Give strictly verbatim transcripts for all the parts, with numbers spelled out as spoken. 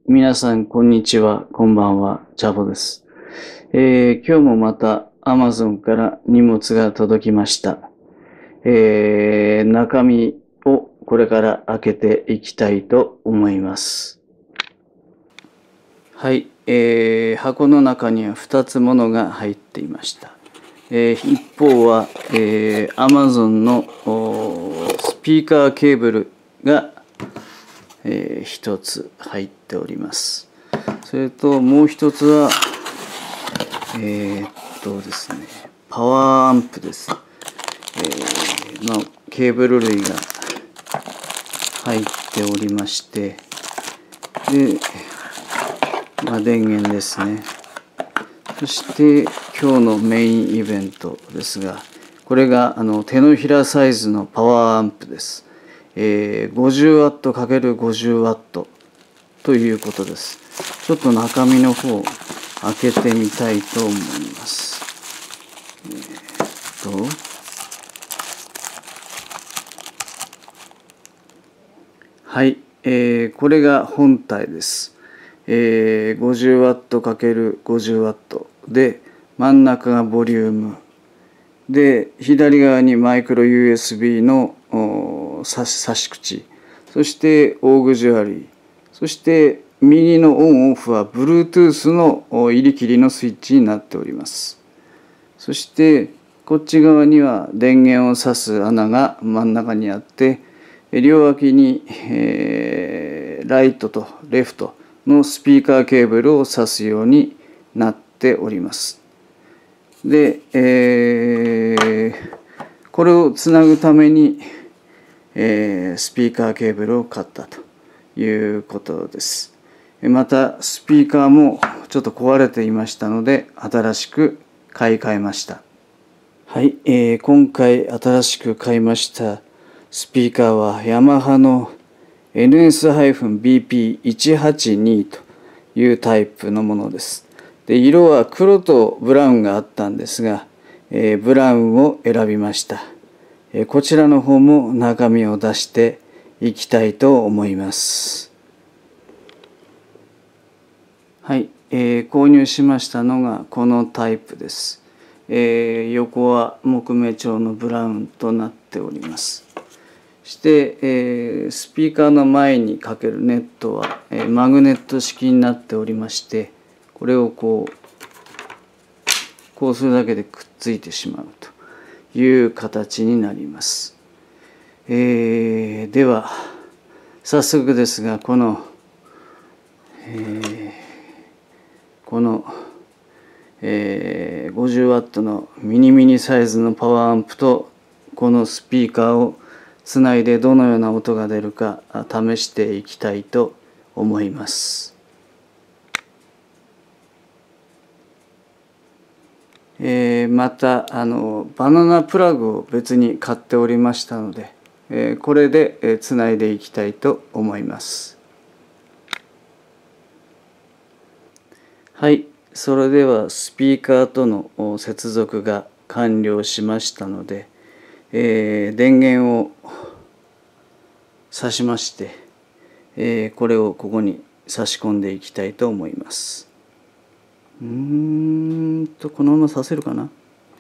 皆さん、こんにちは。こんばんは。チャボです。えー、今日もまた Amazon から荷物が届きました。えー、中身をこれから開けていきたいと思います。はい。えー、箱の中にはふたつものが入っていました。えー、一方は、えー、Amazon のスピーカーケーブルがえー、一つ入っております。それともう一つはえー、っとですねパワーアンプです。えー、のケーブル類が入っておりまして、で、まあ、電源ですね。そして今日のメインイベントですが、これがあの手のひらサイズのパワーアンプです。えー、ごじゅうワットかけるごじゅうワット ということです。ちょっと中身の方開けてみたいと思います。えー、っとはい、えー、これが本体です。えー、ごじゅうワットかけるごじゅうワット で、真ん中がボリュームで、左側にマイクロ ユーエスビー の差し、差し口、そしてオーグジュアリー、そして右のオンオフは Bluetooth の入り切りのスイッチになっております。そしてこっち側には電源を挿す穴が真ん中にあって、両脇に、えー、ライトとレフトのスピーカーケーブルを挿すようになっております。で、えー、これをつなぐために、えー、スピーカーケーブルを買ったということです。またスピーカーもちょっと壊れていましたので新しく買い替えました。はい、えー、今回新しく買いましたスピーカーはヤマハの エヌエスビーピーいちはちに というタイプのものです。で、色は黒とブラウンがあったんですが、えー、ブラウンを選びました。えー、こちらの方も中身を出していきたいと思います。はい、えー、購入しましたのがこのタイプです。えー、横は木目調のブラウンとなっております。そして、えー、スピーカーの前にかけるネットは、えー、マグネット式になっておりまして、これをこうこうするだけでくっついてしまうという形になります。えー、では早速ですが、この、えー、この、えー、ごじゅうワット のミニミニサイズのパワーアンプとこのスピーカーをつないでどのような音が出るか試していきたいと思います。えー、またあのバナナプラグを別に買っておりましたので、えー、これで、えー、つないでいきたいと思います。はい、それではスピーカーとの接続が完了しましたので、えー、電源を挿しまして、えー、これをここに差し込んでいきたいと思います。うーんとこのまま挿せるかな。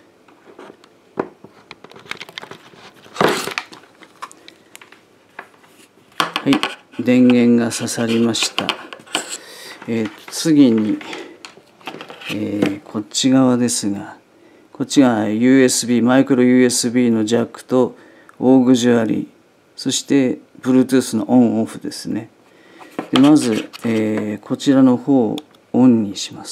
はい、電源が刺さりました。えー、次に、えー、こっち側ですが、こっちが ユーエスビー マイクロ ユーエスビー のジャックとオーグジュアリー、そして Bluetooth のオンオフですね。でまず、えー、こちらの方をオンにします。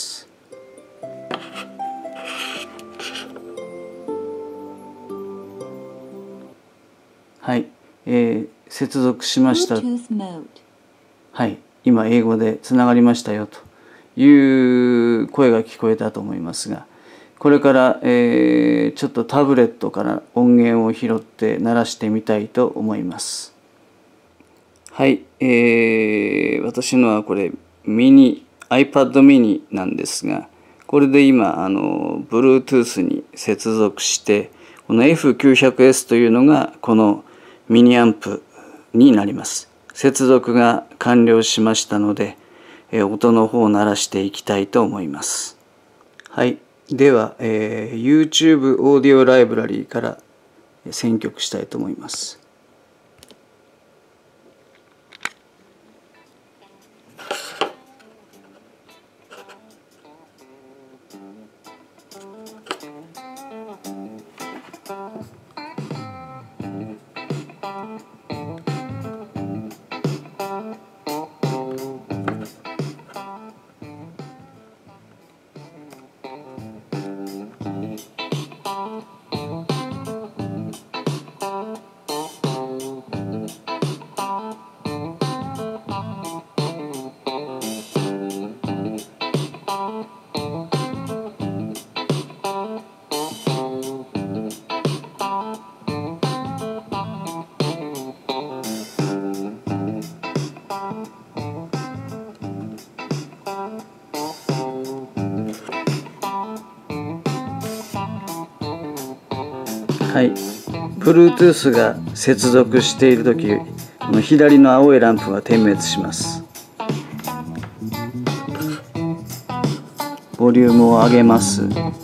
はい、えー、接続しました。はい、今英語でつながりましたよという声が聞こえたと思いますが、これから、えー、ちょっとタブレットから音源を拾って鳴らしてみたいと思います。はい、えー、私のはこれミニ iPad mini なんですが、これで今あの Bluetooth に接続して、この エフきゅうひゃくエス というのがこのミニアンプになります。接続が完了しましたので、 えー、音の方を鳴らしていきたいと思います。はい、では、えー、YouTube オーディオライブラリーから選曲したいと思います。はい、Bluetooth が接続しているとき、左の青いランプが点滅します。ボリュームを上げます。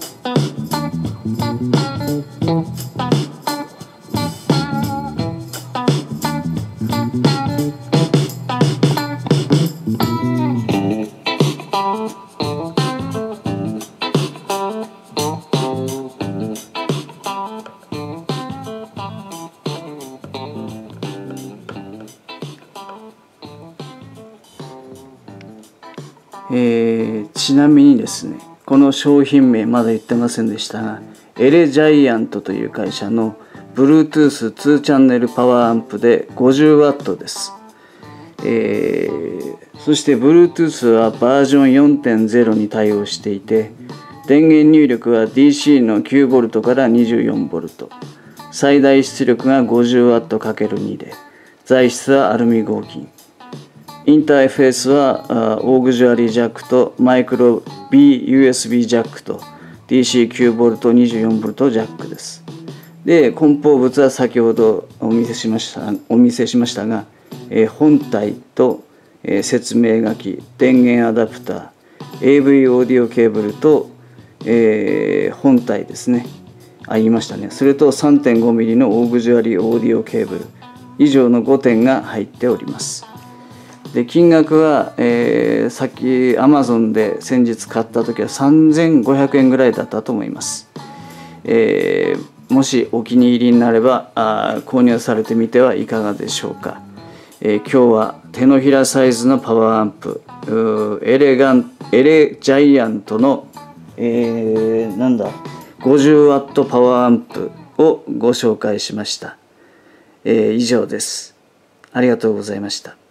えー、ちなみにですね、この商品名まだ言ってませんでしたが、エレジャイアントという会社の Bluetooth ツーチャンネルパワーアンプで ごじゅうワット です。えー、そして Bluetooth はバージョン よんてんゼロ に対応していて、電源入力は ディーシー の きゅうボルト から にじゅうよんボルト、最大出力が ごじゅうワットかけるに で、材質はアルミ合金。インターフェースはオーグジュアリージャックとマイクロ B ユーエスビー ジャックと ディーシーきゅうボルト にじゅうよんボルトジャックです。で、梱包物は先ほどお見せしましたお見せしましたが、えー、本体と、えー、説明書き、電源アダプター、エーブイ オーディオケーブルと、えー、本体ですね。あ、言いましたね。それと さんてんごミリ のオーグジュアリーオーディオケーブル以上のごてんが入っております。で、金額は、えー、さっき Amazon で先日買った時はさんぜんごひゃくえんぐらいだったと思います。えー、もしお気に入りになればあ購入されてみてはいかがでしょうか。えー、今日は手のひらサイズのパワーアンプエレガンエレジャイアントの、えー、なんだ ごじゅうワット パワーアンプをご紹介しました。えー、以上です。ありがとうございました。